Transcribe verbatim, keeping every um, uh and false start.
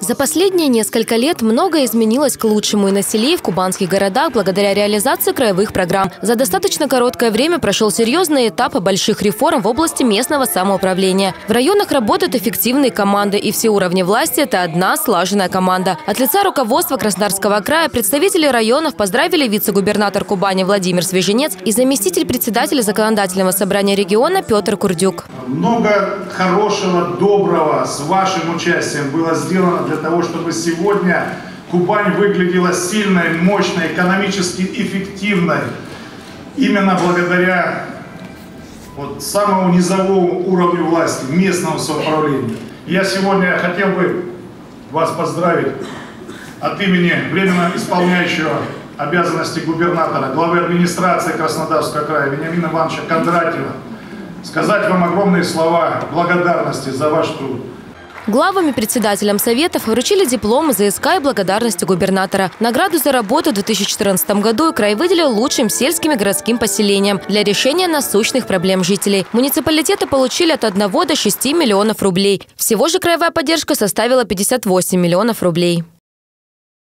За последние несколько лет многое изменилось к лучшему и на селе, и в кубанских городах благодаря реализации краевых программ. За достаточно короткое время прошел серьезный этап больших реформ в области местного самоуправления. В районах работают эффективные команды, и все уровни власти – это одна слаженная команда. От лица руководства Краснодарского края представители районов поздравили вице-губернатор Кубани Владимир Свеженец и заместитель председателя законодательного собрания региона Петр Курдюк. Много хорошего, доброго с вашим участием было сделано для того, чтобы сегодня Кубань выглядела сильной, мощной, экономически эффективной. Именно благодаря вот самому низовому уровню власти, местному самоуправлению. Я сегодня хотел бы вас поздравить от имени временно исполняющего обязанности губернатора, главы администрации Краснодарского края Вениамина Ивановича Кондратьева, сказать вам огромные слова благодарности за ваш труд. Главам и председателям советов вручили дипломы за ЗСК и благодарности губернатора. Награду за работу в две тысячи четырнадцатом году край выделил лучшим сельским и городским поселениям для решения насущных проблем жителей. Муниципалитеты получили от одного до шести миллионов рублей. Всего же краевая поддержка составила пятьдесят восемь миллионов рублей.